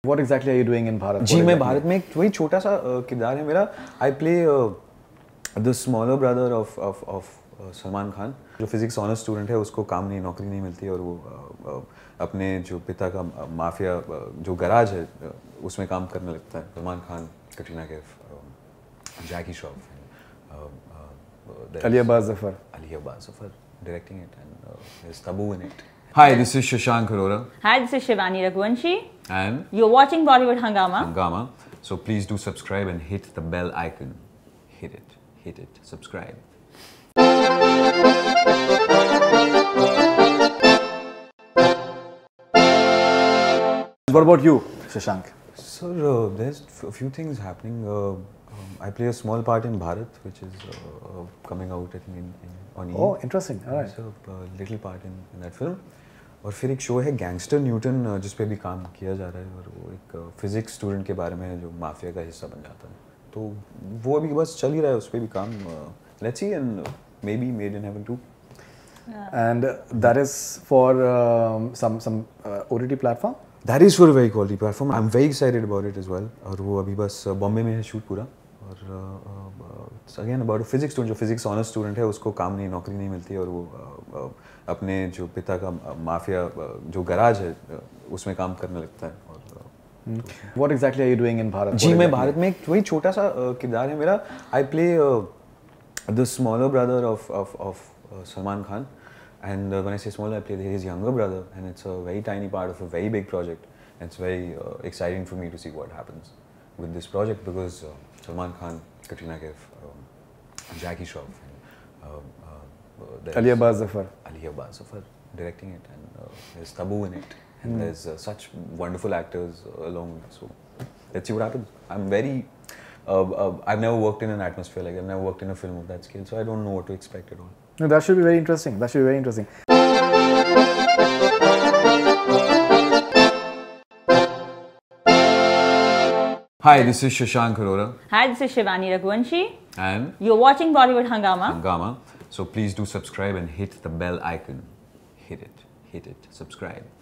What exactly are you doing in Bharat? जी मैं भारत में एक वही छोटा सा किरदार है मेरा. I play the smaller brother of Salman Khan. जो फिजिक्स ऑनर्स स्टूडेंट है उसको काम नहीं, नौकरी नहीं मिलती और वो अपने जो पिता का माफिया जो गराज है उसमें काम करने लगता है. सलमान खान, कटरीना कैफ, जैकी Shroff, Ali Abbas Zafar directing it, and there's Tabu in it. Hi, this is Shashank Arora. Hi, this is Shivani Raghuvanshi. And you're watching Bollywood Hungama. So please do subscribe and hit the bell icon. Hit it, subscribe. What about you, Shashank? Sir, there's a few things happening. I play a small part in Bharat, which is coming out I think on E! Oh, interesting. All right. It's a little part in that film. और फिर एक show है gangster Newton जिस पे भी काम किया जा रहा है और वो एक फिजिक्स स्टूडेंट के बारे में जो माफिया का हिस्सा बन जाता है. तो वो अभी बस चल ही रहा है, उस पे भी काम. Let's see, and maybe Made in Heaven too. And that is for some OTT platform? That is for a very quality platform. I'm very excited about it as well. और वो अभी बस बॉम्बे में है शूट पूरा. और it's again about a physics student. जो physics honours student है उसको काम नहीं, नौकरी नहीं मिलती और वो अपने जो पिता का माफिया जो गराज है उसमें काम करने लगता है. और What exactly are you doing in Bharat? जी मैं भारत में एक वही छोटा सा किरदार है मेरा. I play the smaller brother of Salman Khan, and when I say smaller, I play his younger brother, and it's a very tiny part of a very big project. And it's very exciting for me to see what happens with this project because Salman Khan, Katrina Kaif, Jackie Shroff, Ali Abbas Zafar directing it, and there's Tabu in it, and there's such wonderful actors along. So let's see what happens. I'm very I've never worked in an atmosphere like that. I've never worked in a film of that scale, so I don't know what to expect at all. No, that should be very interesting. That should be very interesting. Hi, this is Shashank Arora. Hi, this is Shivani Raghuvanshi. And you're watching Bollywood Hungama. So please do subscribe and hit the bell icon. Hit it, subscribe.